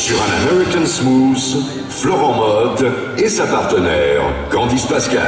Sur un American Smooth, Florent Mott et sa partenaire, Candice Pascal.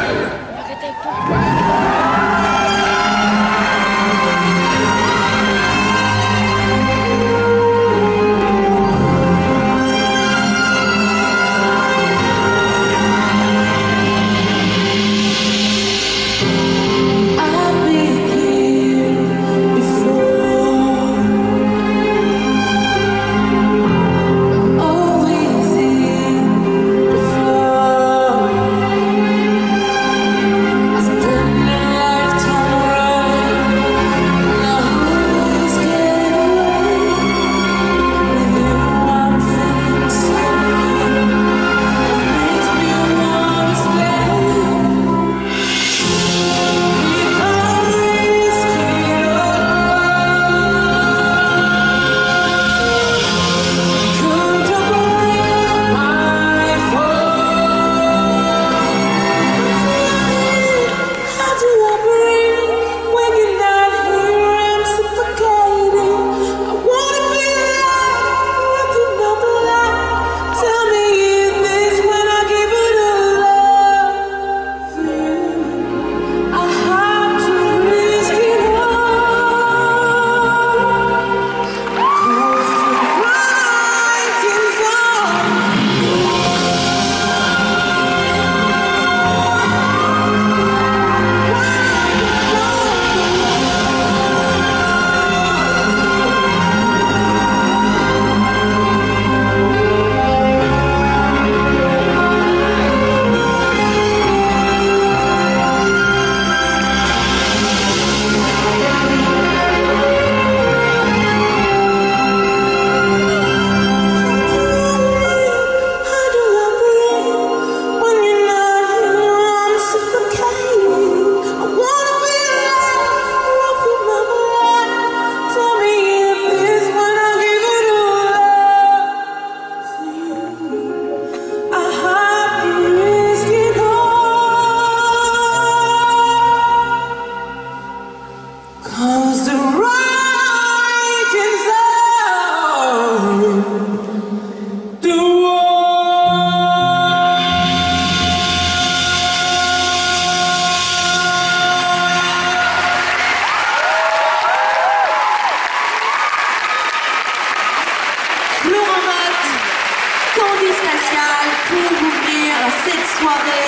Candice Pascal pour ouvrir cette soirée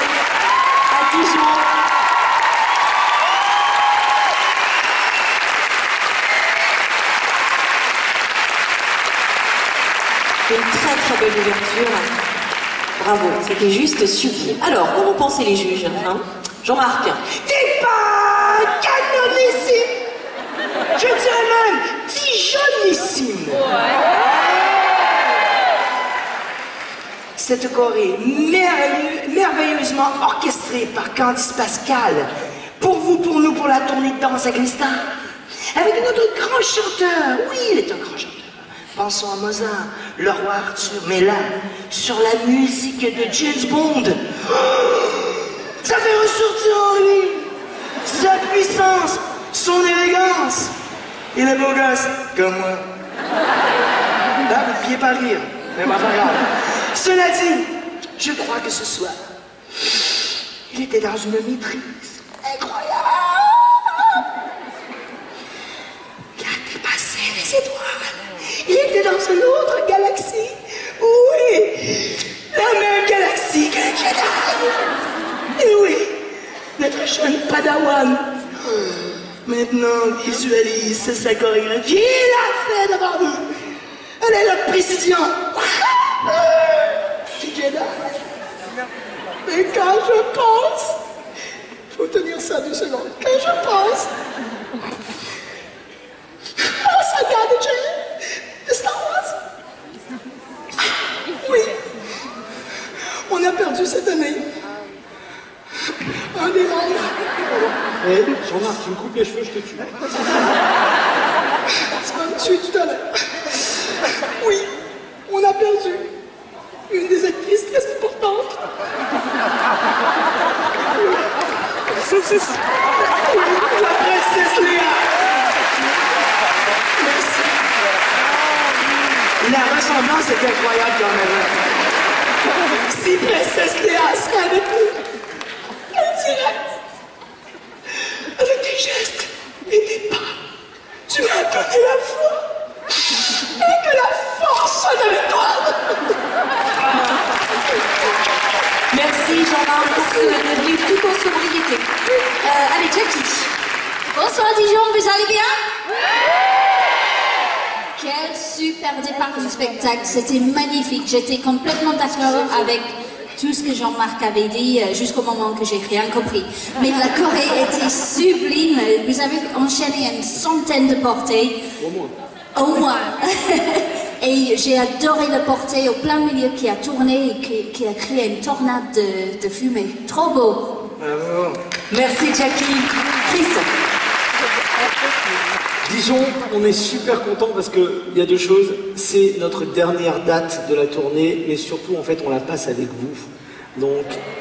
à Dijon. Une très belle ouverture. Bravo, c'était juste sublime. Alors, comment pensaient les juges, hein? Jean-Marc? T'es pas canonissime, je dirais même dijonissime. Cette choré merveilleusement orchestrée par Candice Pascal, pour vous, pour nous, pour la tournée de danse avec les stars, avec notre grand chanteur. Oui, il est un grand chanteur. Pensons à Mozart, le roi Arthur, mais là, sur la musique de James Bond, ça fait ressortir en lui sa puissance, son élégance. Il est beau gosse, comme moi. Là, vous ne pouviez pas rire, mais moi, pas grave. Cela dit, je crois que ce soir, il était dans une maîtrise incroyable. Il a dépassé les étoiles. Il était dans une autre galaxie. Oui, la même galaxie que les Jedi. Et oui, notre jeune Padawan maintenant visualise sa chorégraphie. Il a fait devant nous. Elle est la précision du Jedi. Mais quand je pense, faut tenir ça 2 secondes. Quand je pense à la saga de Jedi, de Star Wars, oui, on a perdu cette année un des membres. Hé, Jean-Marc, tu me coupes les cheveux, je te tue. Tu vas me tuer tout à l'heure. Oui, on a perdu une des actrices très importantes. La princesse Léa. Merci. La vraisemblance, c'est incroyable quand même. Si Princesse Léa serait avec nous, elle dirait, avec des gestes et des pas, tu m'as donné la foi et que la force soit avec toi. Merci Jean-Marc pour ce débrief tout en sobriété. Allez, Jackie. Bonsoir Dijon, vous allez bien? Quel super départ du spectacle, c'était magnifique. J'étais complètement d'accord avec tout ce que Jean-Marc avait dit jusqu'au moment que j'ai rien compris. Mais la choré était sublime. Vous avez enchaîné une centaine de portées. Au moins. Et j'ai adoré le porté au plein milieu qui a tourné et qui a créé une tornade de fumée. Trop beau. Bravo. Merci Jackie. Chris. Dijon, on est super content parce qu'il y a deux choses. C'est notre dernière date de la tournée, mais surtout, en fait, on la passe avec vous. Donc,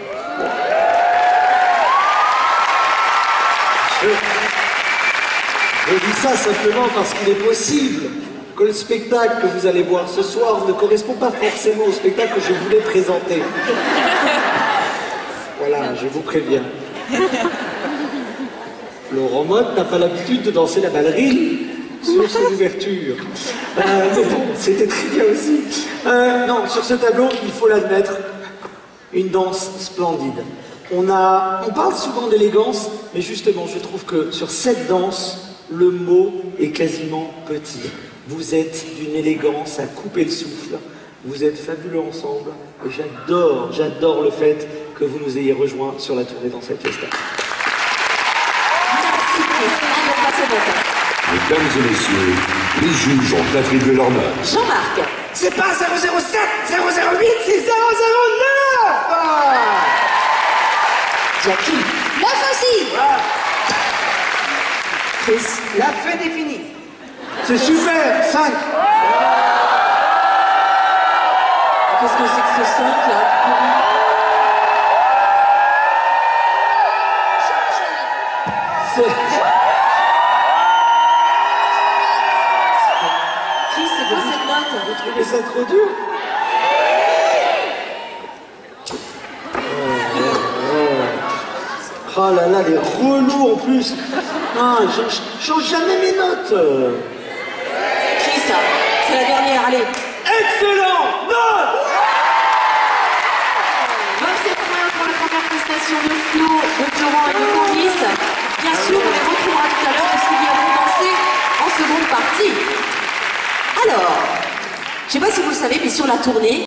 je dis ça simplement parce qu'il est possible que le spectacle que vous allez voir ce soir ne correspond pas forcément au spectacle que je voulais présenter. Voilà, je vous préviens. Laurent Motte n'a pas l'habitude de danser la ballerine sur son ouverture. Mais bon, c'était très bien aussi. Non, sur ce tableau, il faut l'admettre, une danse splendide. On parle souvent d'élégance, mais justement, je trouve que sur cette danse, le mot est quasiment petit. Vous êtes d'une élégance à couper le souffle. Vous êtes fabuleux ensemble. Et j'adore le fait que vous nous ayez rejoints sur la tournée dans cette fiesta. Mesdames et messieurs, les juges ont attribué leur note. Jean-Marc. C'est pas 007, 008, c'est 009. Jackie. 9 aussi. Chris. La fête est finie. C'est super, 5. Qu'est-ce que c'est que ce son là? Chris, c'est quoi cette note? Vous trouvez ça trop dur? Oh là là, les relous en plus. Ah, je change jamais mes notes. Chris, c'est la dernière, allez. Excellent. Note. C'est pour la première prestation de Flo, de Florent et de Candice. Bien sûr, on les retrouvera tout à l'heure puisqu'ils viendront danser en seconde partie. Alors, je ne sais pas si vous le savez, mais sur la tournée,